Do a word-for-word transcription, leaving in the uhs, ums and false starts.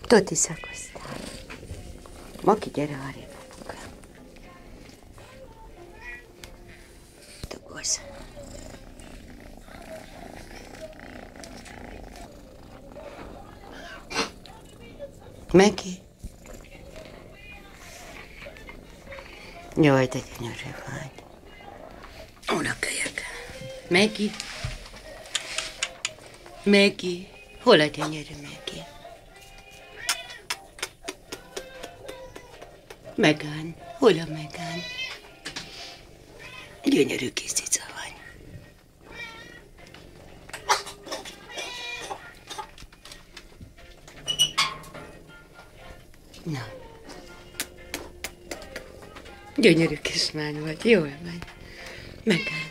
Toti szakoztál. Maki, gyere arrébb, apuka. Dugolsz. Meki? Jaj, de gyönyörű vagy. Unokölyök. Meki? Meki? Hol a gyönyörű Meki? Megan, hol a Megan? Gyönyörű kis cica vagy. Na. Gyönyörű kislány vagy, jól vagy. Megan.